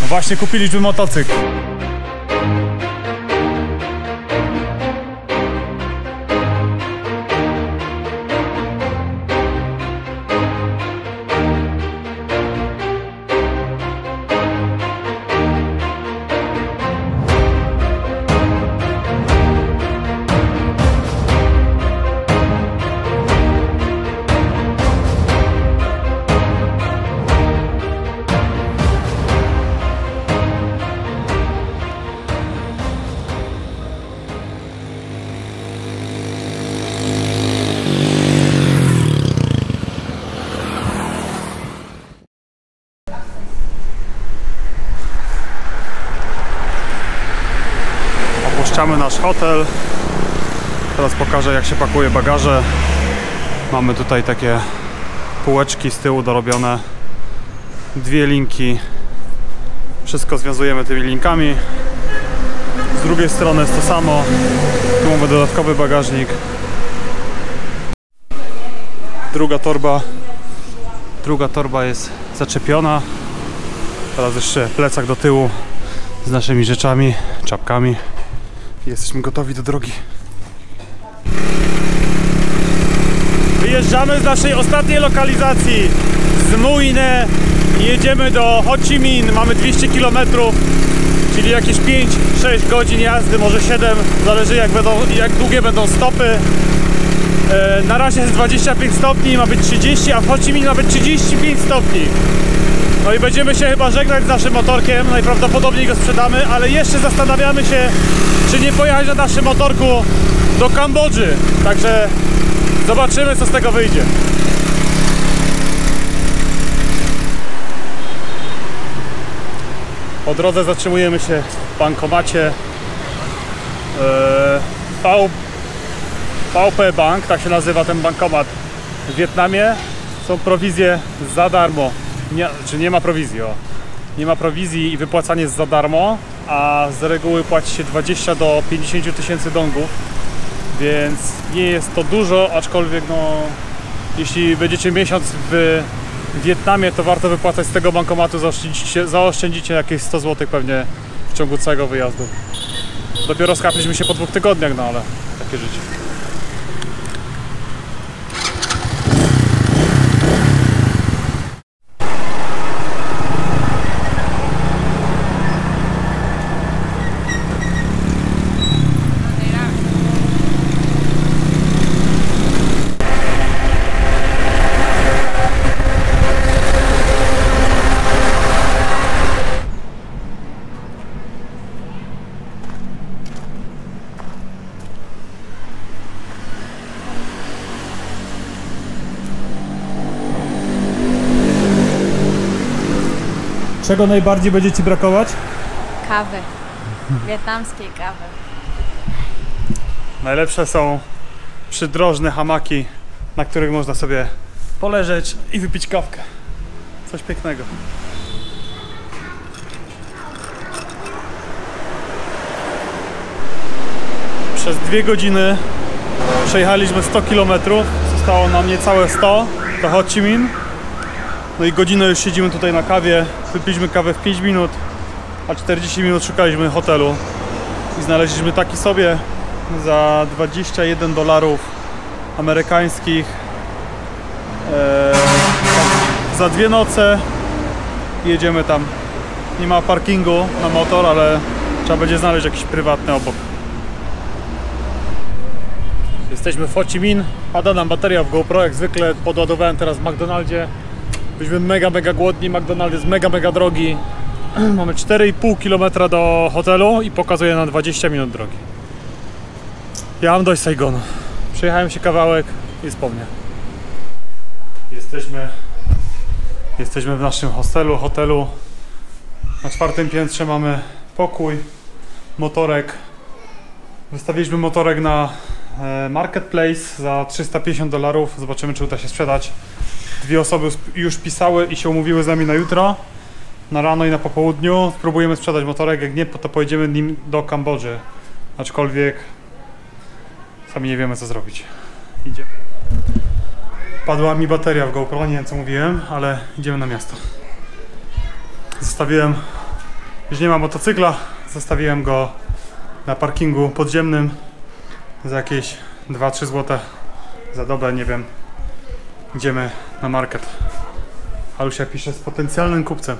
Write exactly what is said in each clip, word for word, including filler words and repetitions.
Właśnie kupiliśmy motocykl. Opuszczamy nasz hotel. Teraz pokażę, jak się pakuje bagaże. Mamy tutaj takie półeczki z tyłu dorobione. Dwie linki. Wszystko związujemy tymi linkami. Z drugiej strony jest to samo. Tu mamy dodatkowy bagażnik. Druga torba. Druga torba jest zaczepiona. Teraz jeszcze plecak do tyłu z naszymi rzeczami, czapkami. Jesteśmy gotowi do drogi. Wyjeżdżamy z naszej ostatniej lokalizacji z Mui Ne i jedziemy do Ho Chi Minh. Mamy dwieście kilometrów, czyli jakieś pięć sześć godzin jazdy, może siedem, zależy jak, będą, jak długie będą stopy. E, na razie jest dwadzieścia pięć stopni, ma być trzydzieści, a w Ho Chi Minh ma być trzydzieści pięć stopni. No i będziemy się chyba żegnać z naszym motorkiem, najprawdopodobniej go sprzedamy, ale jeszcze zastanawiamy się, czy nie pojechać na naszym motorku do Kambodży. Także zobaczymy, co z tego wyjdzie. Po drodze zatrzymujemy się w bankomacie v, VP Bank, tak się nazywa ten bankomat w Wietnamie. Są prowizje za darmo. Nie, czy nie ma prowizji, o. Nie ma prowizji i wypłacanie jest za darmo, a z reguły płaci się dwadzieścia do pięćdziesięciu tysięcy dongów, więc nie jest to dużo, aczkolwiek no, jeśli będziecie miesiąc w Wietnamie, to warto wypłacać z tego bankomatu, zaoszczędzicie, zaoszczędzicie jakieś sto złotych pewnie w ciągu całego wyjazdu. Dopiero skapiliśmy się po dwóch tygodniach, no ale takie życie. Czego najbardziej będzie Ci brakować? Kawy. Wietnamskiej kawy. Najlepsze są przydrożne hamaki, na których można sobie poleżeć i wypić kawkę. Coś pięknego. Przez dwie godziny przejechaliśmy sto kilometrów. Zostało nam niecałe sto do Ho Chi Minh. No i godzinę już siedzimy tutaj na kawie. Wypiliśmy kawę w pięć minut, a czterdzieści minut szukaliśmy hotelu. I znaleźliśmy taki sobie za dwadzieścia jeden dolarów amerykańskich. Eee, za dwie noce. Jedziemy tam. Nie ma parkingu na motor, ale trzeba będzie znaleźć jakiś prywatny obok. Jesteśmy w Ho Chi Minh. Pada nam bateria w GoPro, jak zwykle podładowałem teraz w McDonaldzie. Byliśmy mega, mega głodni, McDonald's jest mega, mega drogi. Mamy cztery i pół kilometra do hotelu i pokazuje nam dwadzieścia minut drogi. Ja mam dość Saigonu. Przejechałem się kawałek i jest po mnie. Jesteśmy, jesteśmy w naszym hostelu, hotelu. Na czwartym piętrze mamy pokój, motorek. Wystawiliśmy motorek na Marketplace za trzysta pięćdziesiąt dolarów. Zobaczymy, czy uda się sprzedać. Dwie osoby już pisały i się umówiły z nami na jutro, na rano i na popołudniu. Spróbujemy sprzedać motorek, jak nie, to pojedziemy nim do Kambodży. Aczkolwiek sami nie wiemy, co zrobić. Idziemy. Padła mi bateria w GoPro, nie wiem, co mówiłem, ale idziemy na miasto. Zostawiłem Już nie ma motocykla, zostawiłem go na parkingu podziemnym za jakieś dwa trzy złote za dobę, nie wiem. Idziemy na market. Alusia pisze z potencjalnym kupcem.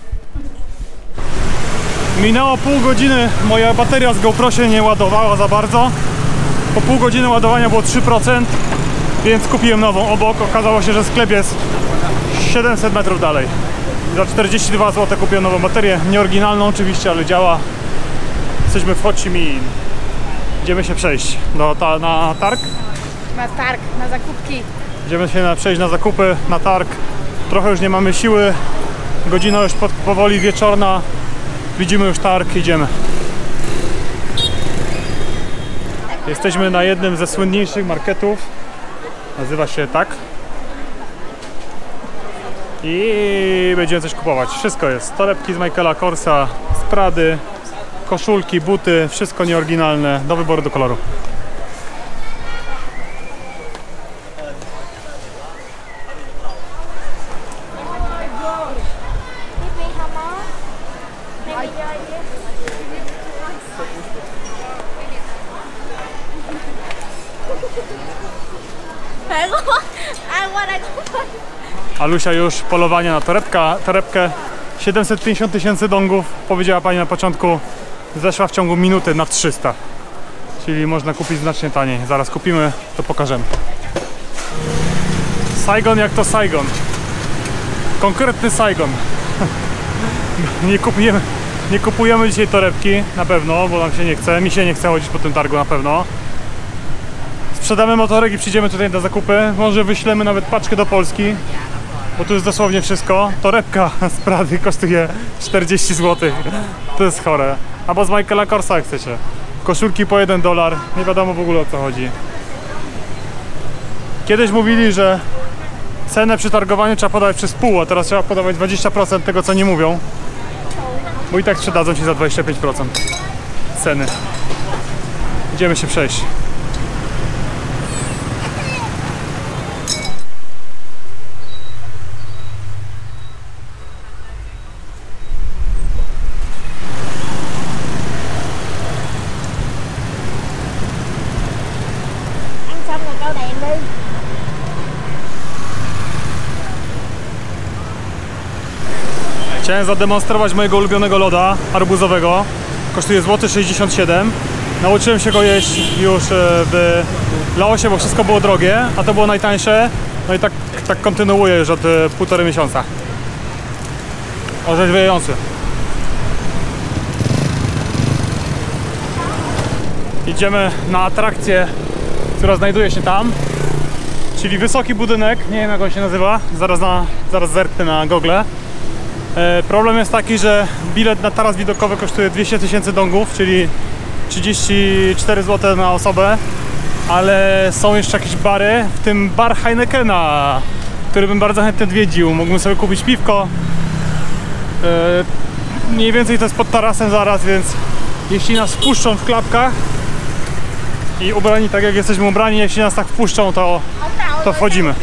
Minęło pół godziny, moja bateria z GoPro się nie ładowała za bardzo. Po pół godziny ładowania było trzy procent, więc kupiłem nową obok. Okazało się, że sklep jest siedemset metrów dalej. Za czterdzieści dwa złote kupiłem nową baterię, nieoryginalną oczywiście, ale działa. Jesteśmy w Ho Chi Minh. Idziemy się przejść do, ta, na targ. Na targ, na zakupki. Idziemy się na, przejść na zakupy, na targ. Trochę już nie mamy siły. Godzina już pod, powoli wieczorna. Widzimy już targ, idziemy. Jesteśmy na jednym ze słynniejszych marketów. Nazywa się tak. I będziemy coś kupować. Wszystko jest. Torebki z Michaela Korsa, z Prady, koszulki, buty. Wszystko nieoryginalne. Do wyboru, do koloru. Alusia już polowanie na torebka, torebkę. siedemset pięćdziesiąt tysięcy dongów, powiedziała pani na początku, zeszła w ciągu minuty na trzysta. Czyli można kupić znacznie taniej. Zaraz kupimy, to pokażemy. Saigon jak to Saigon. Konkretny Saigon. Nie kupujemy, nie kupujemy dzisiaj torebki, na pewno, bo nam się nie chce. Mi się nie chce chodzić po tym targu na pewno. Sprzedamy motorek i przyjdziemy tutaj na zakupy. Może wyślemy nawet paczkę do Polski, bo tu jest dosłownie wszystko. Torebka z Prady kosztuje czterdzieści złotych. To jest chore. Albo z Michaela Korsa jak chcecie. Koszulki po jeden dolar. Nie wiadomo w ogóle o co chodzi. Kiedyś mówili, że cenę przy targowaniu trzeba podawać przez pół, a teraz trzeba podawać dwadzieścia procent tego, co nie mówią. Bo i tak sprzedadzą ci za dwadzieścia pięć procent ceny. Idziemy się przejść. Chciałem zademonstrować mojego ulubionego loda arbuzowego. Kosztuje złoty sześćdziesiąt siedem. Nauczyłem się go jeść już w Laosie, bo wszystko było drogie, a to było najtańsze. No i tak, tak kontynuuję już od półtorej miesiąca. Orzeźwiający. Idziemy na atrakcję, która znajduje się tam. Czyli wysoki budynek, nie wiem jak on się nazywa, zaraz, na, zaraz zerknę na Google. E, problem jest taki, że bilet na taras widokowy kosztuje dwieście tysięcy dongów, czyli trzydzieści cztery złote na osobę, ale są jeszcze jakieś bary, w tym bar Heinekena, który bym bardzo chętnie odwiedził. Mógłbym sobie kupić piwko. E, mniej więcej to jest pod tarasem zaraz, więc jeśli nas wpuszczą w klapkach i ubrani tak jak jesteśmy ubrani, jeśli nas tak wpuszczą, to, to wchodzimy.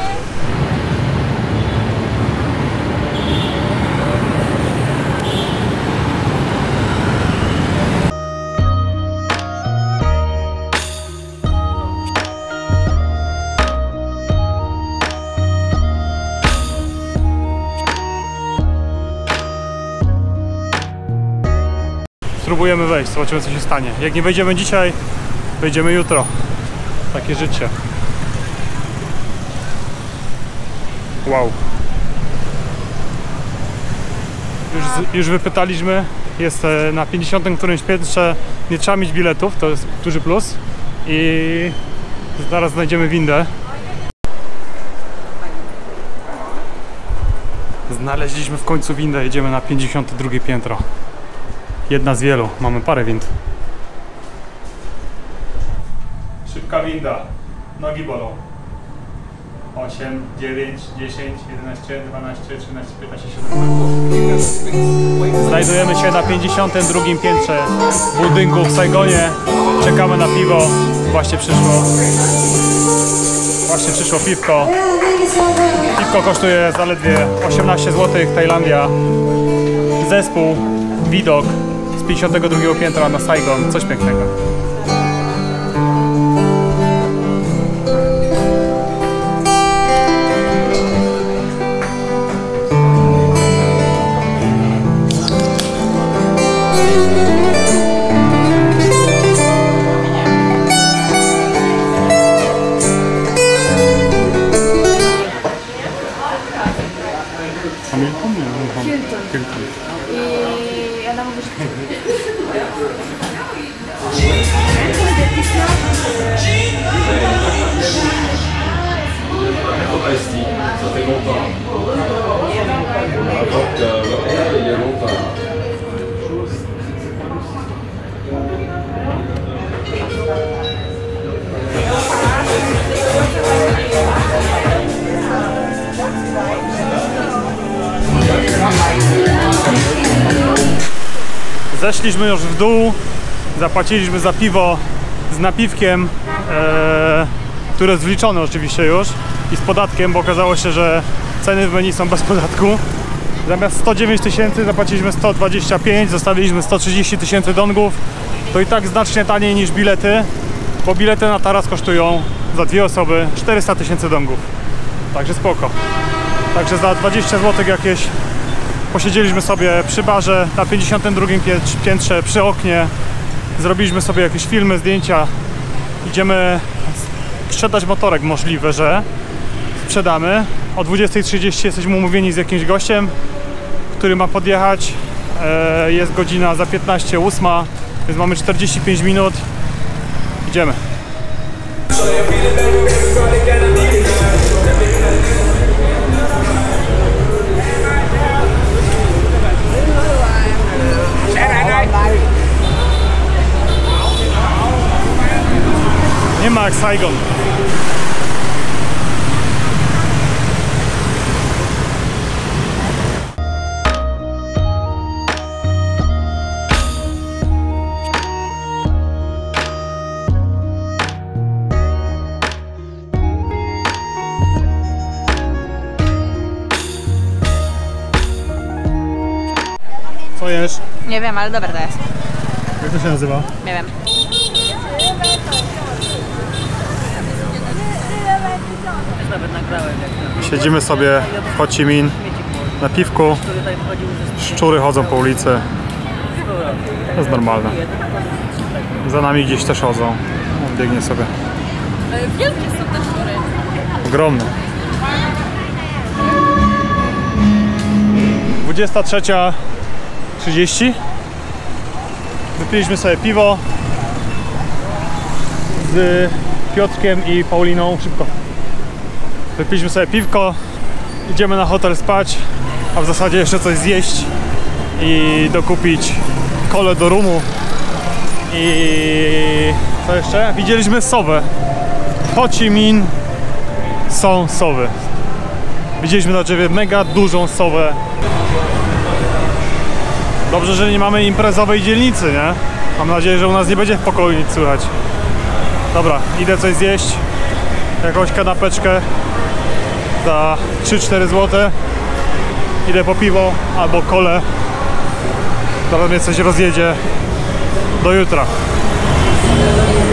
Spróbujemy wejść, zobaczymy co się stanie. Jak nie wejdziemy dzisiaj, wejdziemy jutro. Takie życie. Wow. Już, już wypytaliśmy, jest na pięćdziesiątym którymś piętrze, nie trzeba mieć biletów, to jest duży plus. I zaraz znajdziemy windę. Znaleźliśmy w końcu windę, jedziemy na pięćdziesiąte drugie piętro. Jedna z wielu, mamy parę wind. Szybka winda, nogi bolą. osiem, dziewięć, dziesięć, jedenaście, dwanaście, trzynaście, piętnaście, siedemnaście. Znajdujemy się na pięćdziesiątym drugim piętrze budynku w Saigonie. Czekamy na piwo. Właśnie przyszło. Właśnie przyszło piwko. Piwko kosztuje zaledwie osiemnaście złotych, Tajlandia. Zespół widok z pięćdziesiątego drugiego piętra na Saigon, coś pięknego. Hilton. I Adam mówi, że... Zeszliśmy już w dół, zapłaciliśmy za piwo z napiwkiem, e, które jest wliczone oczywiście już i z podatkiem, bo okazało się, że ceny w menu są bez podatku. Zamiast sto dziewięć tysięcy zapłaciliśmy sto dwadzieścia pięć, zostawiliśmy sto trzydzieści tysięcy dongów. To i tak znacznie taniej niż bilety, bo bilety na taras kosztują za dwie osoby czterysta tysięcy dongów. Także spoko. Także za dwadzieścia złotych jakieś posiedzieliśmy sobie przy barze na pięćdziesiątym drugim piętrze przy oknie. Zrobiliśmy sobie jakieś filmy, zdjęcia. Idziemy sprzedać motorek, możliwe, że sprzedamy. O dwudziestej trzydzieści jesteśmy umówieni z jakimś gościem, który ma podjechać. Jest godzina za piętnaście ósma, więc mamy czterdzieści pięć minut. Idziemy. Nie ma jak Saigon. Co jesz? Nie wiem, ale dobre to jest. Jak to się nazywa? Nie wiem. Siedzimy sobie w Ho Chi Minh na piwku. Szczury chodzą po ulicy. To jest normalne. Za nami gdzieś też chodzą. On biegnie sobie. Wielkie są te szczury. Ogromne. dwudziesta trzecia trzydzieści. Wypiliśmy sobie piwo z Piotrkiem i Pauliną. Szybko. Wypiliśmy sobie piwko. Idziemy na hotel spać, a w zasadzie jeszcze coś zjeść i dokupić kole do rumu. I co jeszcze? Widzieliśmy sowę. W Ho Chi Minh są sowy. Widzieliśmy na drzewie mega dużą sowę. Dobrze, że nie mamy imprezowej dzielnicy, nie? Mam nadzieję, że u nas nie będzie w pokoju nic słychać. Dobra, idę coś zjeść. Jakąś kanapeczkę za trzy cztery złote. Idę po piwo albo kolę. Zaraz mnie coś rozjedzie. Do jutra.